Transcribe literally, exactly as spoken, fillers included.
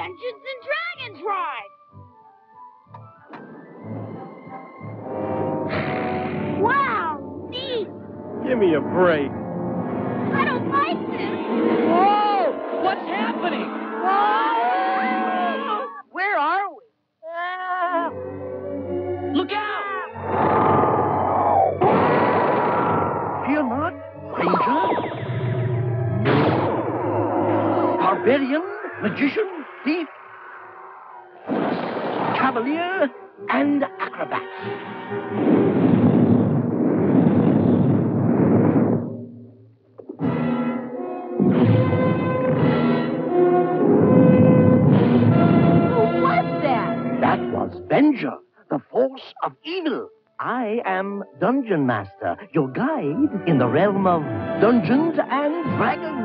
Dungeons and Dragons ride. Wow, neat. Give me a break. I don't like this. Whoa! What's happening? Whoa! Where are we? Ah. Look out! Fear not, stranger. Barbarian, magician, thief, cavalier, and acrobat. Who was that? That was Venger, the force of evil. I am Dungeon Master, your guide in the realm of Dungeons and Dragons.